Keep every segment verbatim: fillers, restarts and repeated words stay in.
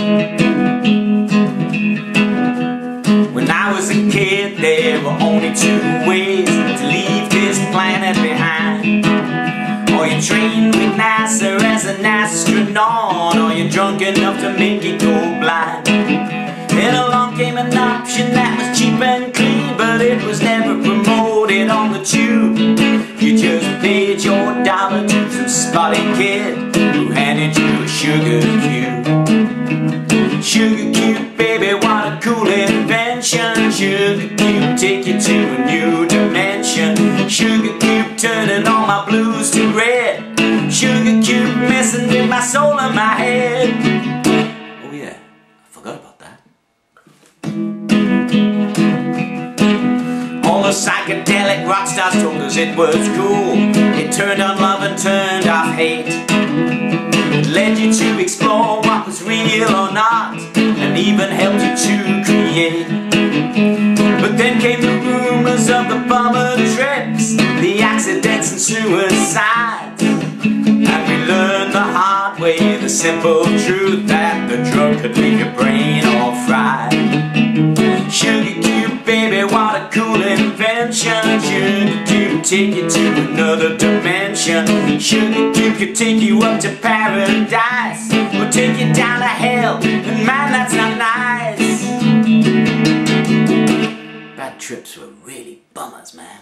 When I was a kid, there were only two ways to leave this planet behind. Or you trained with NASA as an astronaut, or you're drunk enough to make it go blind. Then along came an option that was cheap and clean, but it was never promoted on the tube. You just paid your dollar to some spotty kid who handed you a sugar cube. Sugar cube, baby, what a cool invention. Sugar cube, take you to a new dimension. Sugar cube, turning all my blues to red. Sugar cube, messing with my soul and my head. Oh yeah, I forgot about that. All the psychedelic rock stars told us it was cool. It turned on love and turned off hate. It led you to explore what was real or not, and even helped you to create. But then came the rumours of the bomber trips, the accidents and suicides, and we learned the hard way the simple truth that the drug could leave your brain all fried. Sugar cube, baby, what a cool invention. Sugar cube, take you to another dimension. Sugar cube could take you up to paradise, or take you down to hell, and man, that's not nice. Bad trips were really bummers, man.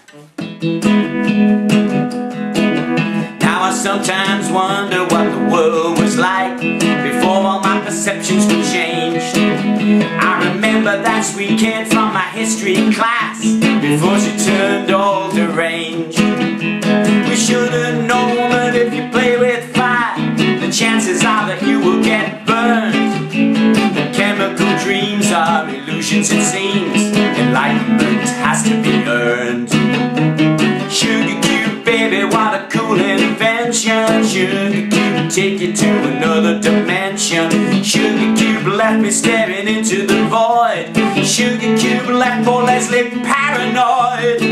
Now I sometimes wonder what the world was like before all my perceptions were changed. I remember that sweet kid from my history class before she turned all deranged. We should have known that if you play with fire, the chances are that you will get burned. The chemical dreams are illusions, it seems. Enlightenment has to be earned. Sugar cube, baby, what a cool invention. Sugar cube, take you to another dimension. Sugar cube left me staring into the void. Sugar cube left poor Leslie paranoid.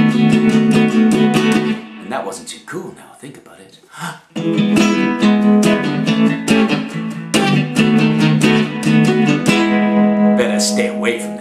And that wasn't too cool now I think about it. Better stay away from